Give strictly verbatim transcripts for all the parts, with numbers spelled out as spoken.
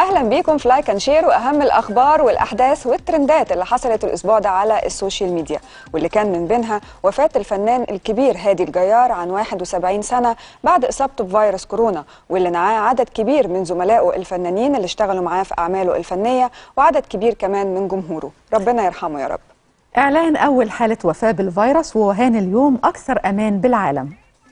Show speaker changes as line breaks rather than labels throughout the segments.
اهلا بيكم في لايك اند شير واهم الاخبار والاحداث والترندات اللي حصلت الاسبوع ده على السوشيال ميديا، واللي كان من بينها وفاه الفنان الكبير هادي الجيار عن واحد وسبعين سنه بعد اصابته بفيروس كورونا، واللي معاه عدد كبير من زملائه الفنانين اللي اشتغلوا معاه في اعماله الفنيه وعدد كبير كمان من جمهوره. ربنا يرحمه يا رب.
إعلان أول حالة وفاة بالفيروس ووهان اليوم أكثر أمان بالعالم.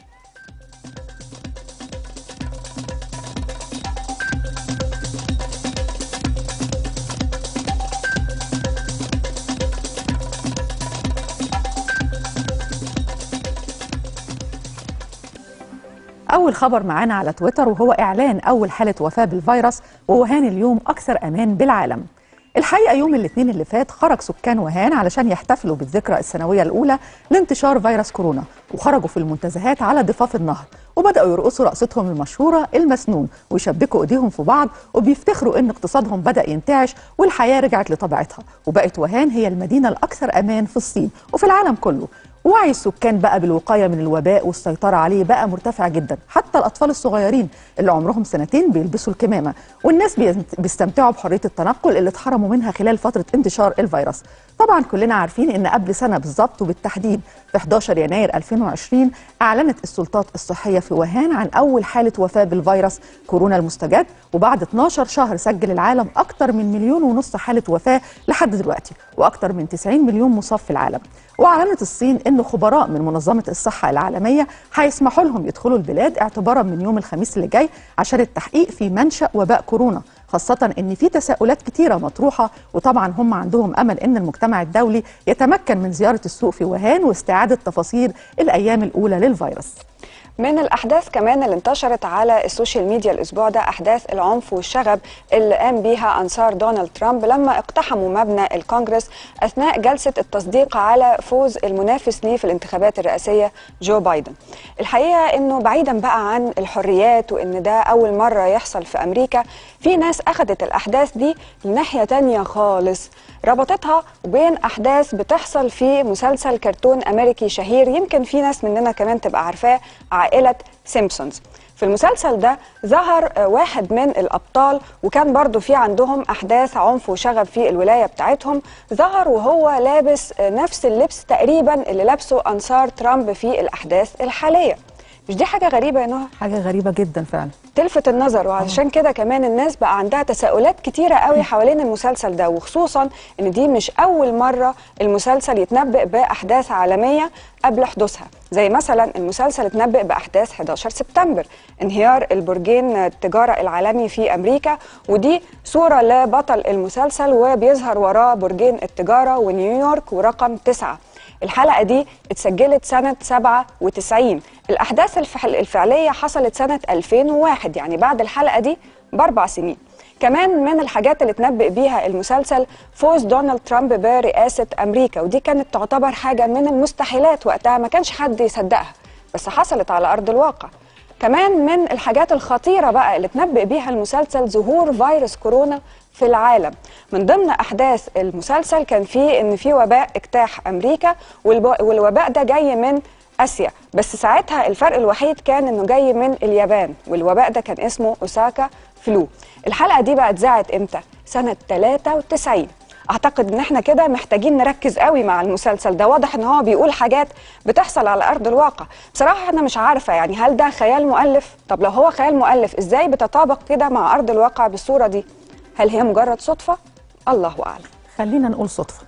أول خبر معانا على تويتر وهو إعلان أول حالة وفاة بالفيروس ووهان اليوم أكثر أمان بالعالم. الحقيقة يوم الاثنين اللي فات خرج سكان وهان علشان يحتفلوا بالذكرى السنوية الأولى لانتشار فيروس كورونا، وخرجوا في المنتزهات على ضفاف النهر وبدأوا يرقصوا رقصتهم المشهورة المسنون ويشبكوا ايديهم في بعض، وبيفتخروا ان اقتصادهم بدأ ينتعش والحياة رجعت لطبيعتها، وبقت وهان هي المدينة الأكثر أمان في الصين وفي العالم كله. وعي السكان بقى بالوقاية من الوباء والسيطرة عليه بقى مرتفع جدا، حتى الأطفال الصغيرين اللي عمرهم سنتين بيلبسوا الكمامة، والناس بيستمتعوا بحرية التنقل اللي اتحرموا منها خلال فترة انتشار الفيروس. طبعا كلنا عارفين ان قبل سنة بالظبط وبالتحديد في إحداشر يناير ألفين وعشرين أعلنت السلطات الصحية في وهان عن أول حالة وفاة بالفيروس كورونا المستجد، وبعد اتناشر شهر سجل العالم أكثر من مليون ونص حالة وفاة لحد دلوقتي، وأكثر من تسعين مليون مصاب في العالم. وأعلنت الصين أن خبراء من منظمة الصحة العالمية هيسمحوا لهم يدخلوا البلاد اعتبارا من يوم الخميس اللي جاي عشان التحقيق في منشأ وباء كورونا، خاصة أن في تساؤلات كتيرة مطروحة، وطبعا هم عندهم أمل أن المجتمع الدولي يتمكن من زيارة السوق في وهان واستعادة تفاصيل الأيام الأولى للفيروس.
من الأحداث كمان اللي انتشرت على السوشيال ميديا الأسبوع ده أحداث العنف والشغب اللي قام بيها أنصار دونالد ترامب لما اقتحموا مبنى الكونغرس أثناء جلسة التصديق على فوز المنافس ليه في الانتخابات الرئاسية جو بايدن. الحقيقة إنه بعيدا بقى عن الحريات وإن ده أول مرة يحصل في أمريكا، في ناس أخذت الأحداث دي لناحية تانية خالص، ربطتها بين أحداث بتحصل في مسلسل كرتون أمريكي شهير يمكن في ناس مننا كمان تبقى عارفاه، عائلة سيمبسونز. في المسلسل ده ظهر واحد من الأبطال وكان برضو في عندهم أحداث عنف وشغب في الولاية بتاعتهم، ظهر وهو لابس نفس اللبس تقريبا اللي لابسه أنصار ترامب في الأحداث الحالية. مش دي حاجة غريبة يا نهى؟
حاجة غريبة جدا فعلا،
تلفت النظر، وعشان كده كمان الناس بقى عندها تساؤلات كتيرة قوي حوالين المسلسل ده، وخصوصا ان دي مش اول مرة المسلسل يتنبأ بأحداث عالمية قبل حدوثها، زي مثلا المسلسل اتنبأ بأحداث حداشر سبتمبر، انهيار البرجين التجارة العالمي في امريكا، ودي صورة لبطل المسلسل وبيظهر وراه برجين التجارة ونيويورك ورقم تسعة. الحلقة دي اتسجلت سنة سبعة وتسعين، الأحداث الفعلية حصلت سنة ألفين وواحد، يعني بعد الحلقة دي بأربع سنين. كمان من الحاجات اللي اتنبأ بيها المسلسل فوز دونالد ترامب برئاسة أمريكا، ودي كانت تعتبر حاجة من المستحيلات وقتها، ما كانش حد يصدقها، بس حصلت على أرض الواقع. كمان من الحاجات الخطيرة بقى اللي اتنبأ بيها المسلسل ظهور فيروس كورونا في العالم. من ضمن أحداث المسلسل كان فيه إن في وباء اجتاح أمريكا، والوباء ده جاي من آسيا، بس ساعتها الفرق الوحيد كان إنه جاي من اليابان، والوباء ده كان اسمه أوساكا فلو. الحلقة دي بقى اتذاعت إمتى؟ سنة ثلاثة وتسعين. أعتقد إن إحنا كده محتاجين نركز قوي مع المسلسل ده، واضح إن هو بيقول حاجات بتحصل على أرض الواقع. بصراحة أنا مش عارفة يعني هل ده خيال مؤلف؟ طب لو هو خيال مؤلف إزاي بتطابق كده مع أرض الواقع بالصورة دي؟ هل هي مجرد صدفة؟ الله أعلم.
خلينا نقول صدفة.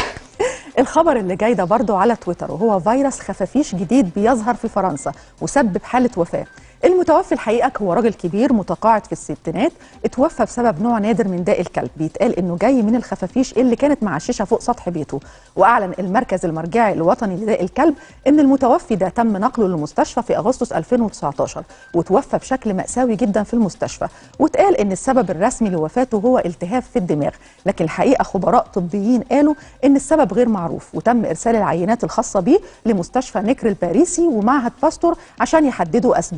الخبر اللي جاي ده برضو على تويتر وهو فيروس خفافيش جديد بيظهر في فرنسا وسبب حالة وفاة. المتوفي الحقيقة هو راجل كبير متقاعد في الستينات، اتوفى بسبب نوع نادر من داء الكلب، بيتقال انه جاي من الخفافيش اللي كانت معششة فوق سطح بيته. واعلن المركز المرجعي الوطني لداء الكلب ان المتوفي ده تم نقله للمستشفى في اغسطس ألفين وتسعتاشر، وتوفى بشكل مأساوي جدا في المستشفى، واتقال ان السبب الرسمي لوفاته هو التهاب في الدماغ، لكن الحقيقة خبراء طبيين قالوا ان السبب غير معروف، وتم ارسال العينات الخاصة بيه لمستشفى نكر الباريسي ومعهد باستور عشان يحددوا اسباب التهاب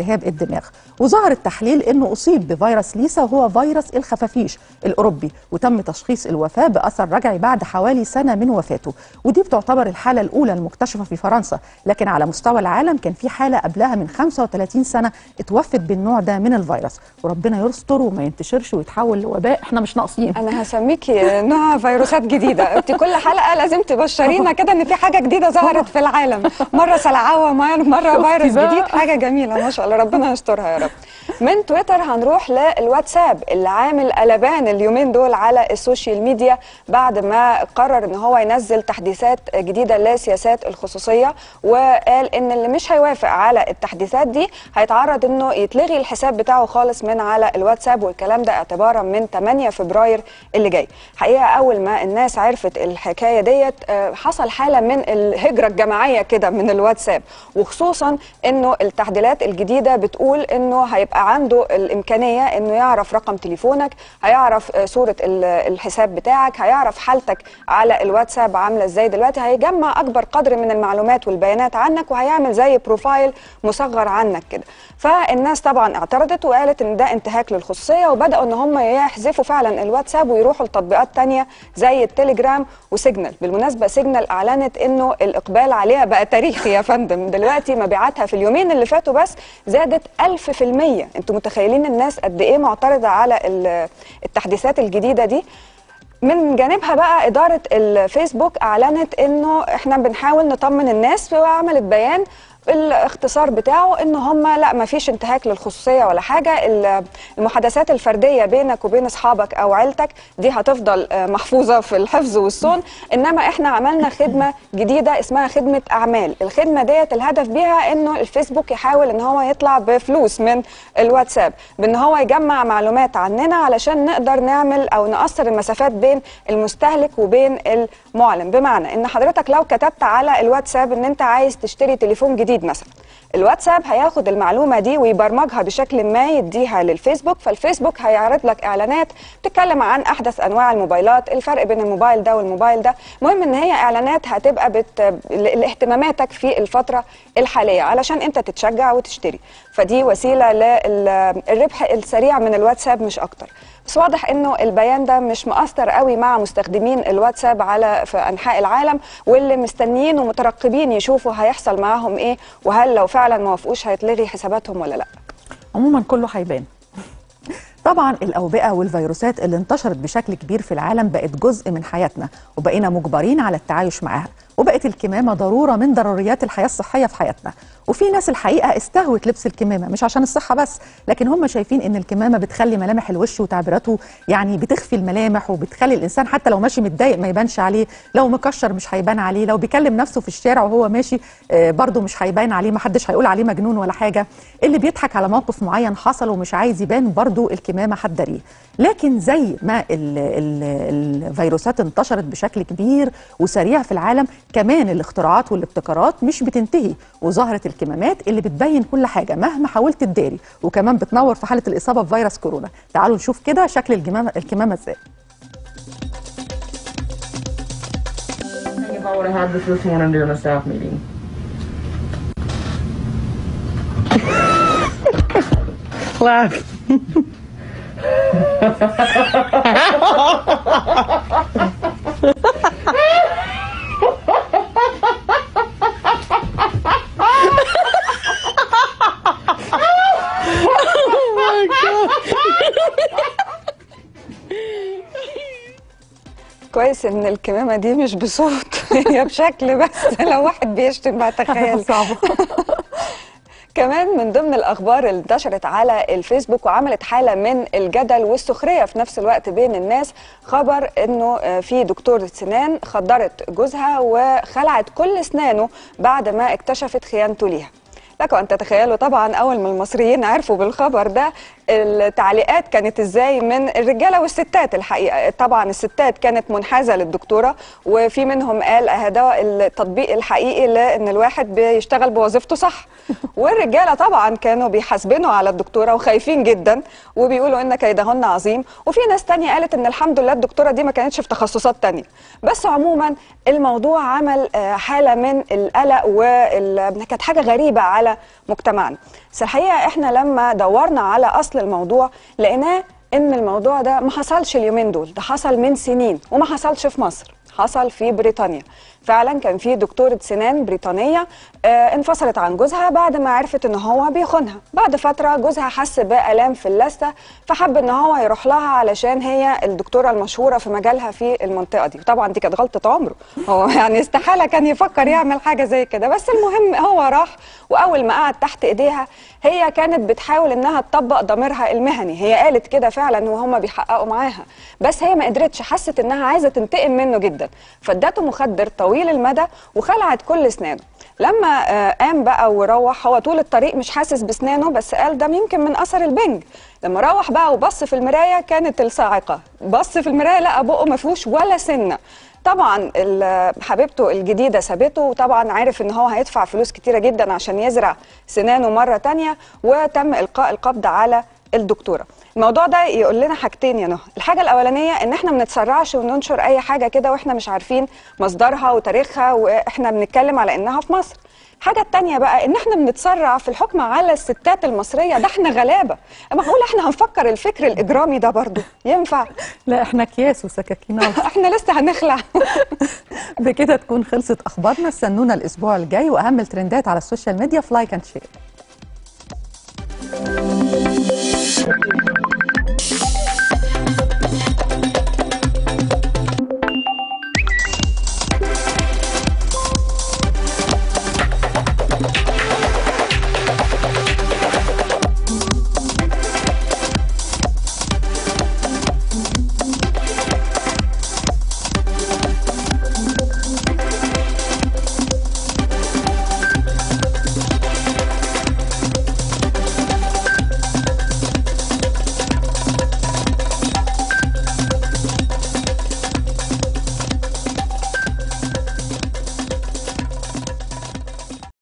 التهاب الدماغ. وظهر التحليل انه اصيب بفيروس ليسا وهو فيروس الخفافيش الاوروبي، وتم تشخيص الوفاه باثر رجعي بعد حوالي سنه من وفاته. ودي بتعتبر الحاله الاولى المكتشفه في فرنسا، لكن على مستوى العالم كان في حاله قبلها من خمسة وثلاثين سنه اتوفت بالنوع ده من الفيروس. وربنا يستر وما ينتشرش ويتحول لوباء، احنا مش ناقصين.
انا هسميكي نوع فيروسات جديده، انت كل حلقه لازم تبشرينا كده ان في حاجه جديده ظهرت في العالم، مره سلعوه مره فيروس جديد، حاجه جميله ما شاء الله، ربنا يسترها يا رب. من تويتر هنروح للواتساب اللي عامل قلبان اليومين دول على السوشيال ميديا بعد ما قرر ان هو ينزل تحديثات جديده لسياسات الخصوصيه، وقال ان اللي مش هيوافق على التحديثات دي هيتعرض انه يتلغي الحساب بتاعه خالص من على الواتساب، والكلام ده اعتبارا من ثمانية فبراير اللي جاي. حقيقه اول ما الناس عرفت الحكايه ديت حصل حاله من الهجره الجماعيه كده من الواتساب، وخصوصا انه التعديلات الجديده بتقول انه هيبقى عنده الامكانيه انه يعرف رقم تليفونك، هيعرف صوره الحساب بتاعك، هيعرف حالتك على الواتساب عامله ازاي دلوقتي، هيجمع اكبر قدر من المعلومات والبيانات عنك، وهيعمل زي بروفايل مصغر عنك كده. فالناس طبعا اعترضت وقالت ان ده انتهاك للخصوصيه، وبداوا ان هم يحذفوا فعلا الواتساب ويروحوا لتطبيقات تانية زي التليجرام وسيجنال. بالمناسبه سيجنال اعلنت انه الاقبال عليها بقى تاريخي يا فندم، دلوقتي مبيعاتها في اليومين اللي فاتوا بس زادت ألف في المية. انتوا متخيلين الناس قد ايه معترضه على التحديثات الجديده دي؟ من جانبها بقى إدارة الفيسبوك أعلنت إنه إحنا بنحاول نطمن الناس، وعملت بيان الاختصار بتاعه ان هم لا ما فيش انتهاك للخصوصيه ولا حاجه، المحادثات الفرديه بينك وبين اصحابك او عيلتك دي هتفضل محفوظه في الحفظ والصون، انما احنا عملنا خدمه جديده اسمها خدمه اعمال. الخدمه ديت الهدف بيها انه الفيسبوك يحاول ان هو يطلع بفلوس من الواتساب، بان هو يجمع معلومات عننا علشان نقدر نعمل او نقصر المسافات بين المستهلك وبين المعلن. بمعنى ان حضرتك لو كتبت على الواتساب ان انت عايز تشتري تليفون جديد مثلا، الواتساب هياخد المعلومه دي ويبرمجها بشكل ما يديها للفيسبوك، فالفيسبوك هيعرض لك اعلانات تتكلم عن احدث انواع الموبايلات، الفرق بين الموبايل ده والموبايل ده. المهم ان هي اعلانات هتبقى بت... لاهتماماتك في الفتره الحاليه علشان انت تتشجع وتشتري، فدي وسيله للربح السريع من الواتساب مش اكتر. بس واضح انه البيان ده مش مؤثر قوي مع مستخدمين الواتساب على في انحاء العالم، واللي مستنيين ومترقبين يشوفوا هيحصل معاهم ايه، وهل لو فعلا ما وافقوش هيتلغي حساباتهم ولا لا.
عموما كله هيبان. طبعا الأوبئة والفيروسات اللي انتشرت بشكل كبير في العالم بقت جزء من حياتنا، وبقينا مجبرين على التعايش معاها، وبقت الكمامة ضرورة من ضروريات الحياة الصحية في حياتنا. وفي ناس الحقيقة استهوت لبس الكمامة مش عشان الصحة بس، لكن هم شايفين ان الكمامة بتخلي ملامح الوش وتعبيراته، يعني بتخفي الملامح وبتخلي الإنسان حتى لو ماشي متضايق ما يبانش عليه، لو مكشر مش هيبان عليه، لو بيكلم نفسه في الشارع وهو ماشي برضه مش هيبان عليه، ما حدش هيقول عليه مجنون ولا حاجة. اللي بيضحك على موقف معين حصل ومش عايز يبان برضه الكمامة هتداريه. لكن زي ما ال ال الفيروسات انتشرت بشكل كبير وسريع في العالم، كمان الاختراعات والابتكارات مش بتنتهي، وظهرت الكمامات اللي بتبين كل حاجة مهما حاولت تداري، وكمان بتنور في حالة الإصابة بفيروس كورونا. تعالوا نشوف كده شكل الكمامة الكمامة ازاي.
If I would have had this this morning during a staff meeting. Laugh.
كويس ان الكمامه دي مش بصوت، هي بشكل بس، لو واحد بيشتم بقى تخيل.
صعبه.
كمان من ضمن الاخبار اللي انتشرت على الفيسبوك وعملت حاله من الجدل والسخريه في نفس الوقت بين الناس، خبر انه في دكتوره سنان خدرت جوزها وخلعت كل اسنانه بعد ما اكتشفت خيانته ليها. لكم ان تتخيلوا طبعا اول ما المصريين عرفوا بالخبر ده التعليقات كانت ازاي من الرجاله والستات. الحقيقه طبعا الستات كانت منحازه للدكتوره، وفي منهم قال هذا التطبيق الحقيقي لان الواحد بيشتغل بوظيفته صح. والرجاله طبعا كانوا بيحاسبنوا على الدكتوره وخايفين جدا وبيقولوا ان كيدهن عظيم، وفي ناس تانية قالت ان الحمد لله الدكتوره دي ما كانتش في تخصصات تانية. بس عموما الموضوع عمل حاله من القلق وال... كانت حاجه غريبه على مجتمعنا. بس الحقيقه احنا لما دورنا على اصل الموضوع لقيناه ان الموضوع ده ما حصلش اليومين دول، ده حصل من سنين وما حصلش في مصر، حصل في بريطانيا. فعلا كان في دكتورة سنان بريطانية آه انفصلت عن جوزها بعد ما عرفت ان هو بيخونها. بعد فترة جوزها حس بآلام في اللثة، فحب ان هو يروح لها علشان هي الدكتورة المشهورة في مجالها في المنطقة دي. وطبعا دي كانت غلطة عمره، هو يعني استحالة كان يفكر يعمل حاجة زي كده. بس المهم هو راح، واول ما قعد تحت ايديها هي كانت بتحاول انها تطبق ضميرها المهني. هي قالت كده فعلا وهم بيحققوا معاها، بس هي ما قدرتش، حست انها عايزة تنتقم منه جدا، فادته مخدر طويل المدى وخلعت كل اسنانه. لما آه قام بقى وروح، هو طول الطريق مش حاسس بسنانه، بس قال ده يمكن من اثر البنج. لما روح بقى وبص في المرايه كانت الصاعقه، بص في المرايه لقى بقه ما فيهوش ولا سنه. طبعا حبيبته الجديده سابته، وطبعا عارف ان هو هيدفع فلوس كتيره جدا عشان يزرع سنانه مره تانية، وتم القاء القبض على الدكتوره. الموضوع ده يقول لنا حاجتين يا نهى. الحاجه الاولانيه ان احنا ما نتسرعش وننشر اي حاجه كده واحنا مش عارفين مصدرها وتاريخها، واحنا بنتكلم على انها في مصر. الحاجه الثانيه بقى ان احنا بنتسرع في الحكم على الستات المصريه، ده احنا غلابه. معقول احنا هنفكر الفكر الاجرامي ده برضو ينفع؟
لا احنا اكياس وسكاكين
احنا لسه هنخلع.
بكده تكون خلصت اخبارنا. استنونا الاسبوع الجاي واهم الترندات على السوشيال ميديا في لايك اند شير.